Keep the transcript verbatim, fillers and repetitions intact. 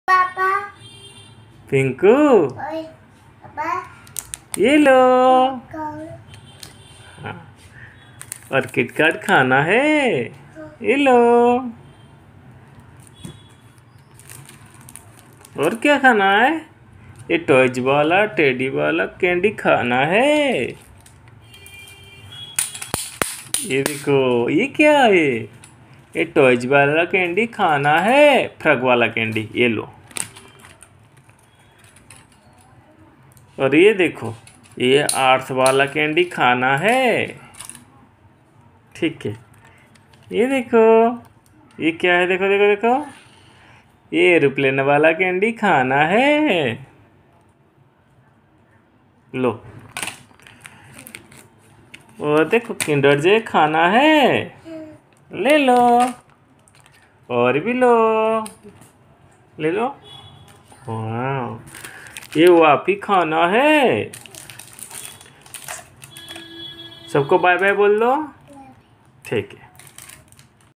पापा पिंकू ओए पापा ये लो। कौन हाँ, और किटकैट खाना है। ये लो। और क्या खाना है? ये टॉयज वाला टेडी वाला कैंडी खाना है। ये देखो ये क्या है? ये टॉयज वाला कैंडी खाना है। फ्रॉग वाला कैंडी ये लो। और ये देखो ये आर्थ वाला कैंडी खाना है। ठीक है। ये देखो ये क्या है? देखो देखो देखो ये एरोप्लेन वाला कैंडी खाना है। लो। और देखो किंडर जॉय खाना है। ले लो। और भी लो। ले लो। वाह ये वापी खाना है। सबको बाय बाय बोल दो। ठीक है।